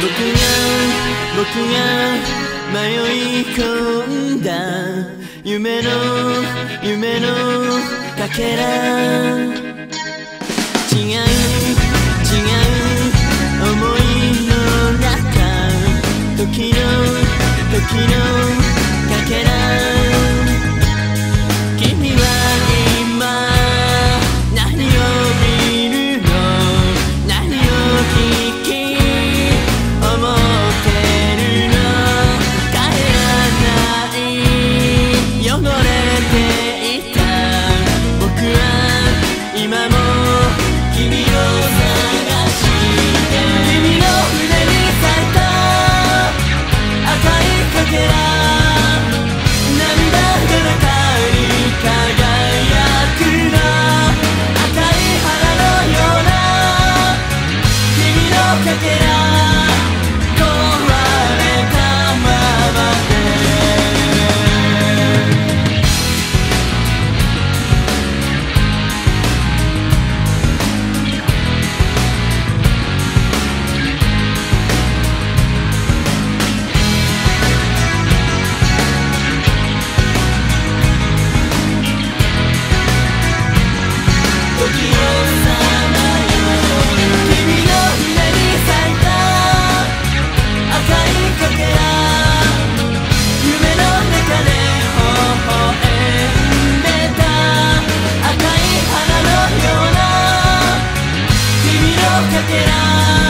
僕が迷い込んだ夢のかけら、違う思いの中、時のかけら、君は今何を見るの、何を聞き思ってるの、帰らない汚れていた僕は今も君を探して君の胸に咲いた赤いかけら、涙の中に輝くの赤い花のような君のかけら、壊れたままで時をさまよう君の胸に咲いた赤いかけら、夢の中で微笑んでた赤い花のような君のかけら、